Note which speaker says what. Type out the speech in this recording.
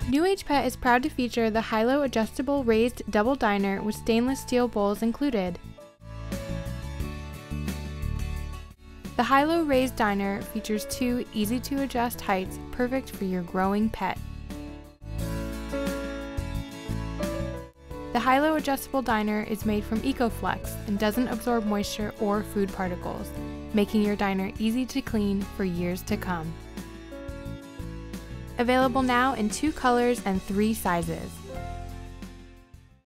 Speaker 1: New Age Pet is proud to feature the HiLo adjustable raised double diner with stainless steel bowls included. The HiLo raised diner features 2 easy-to-adjust heights perfect for your growing pet. The HiLo adjustable diner is made from ecoFLEX and doesn't absorb moisture or food particles, making your diner easy to clean for years to come. Available now in 2 colors and 3 sizes.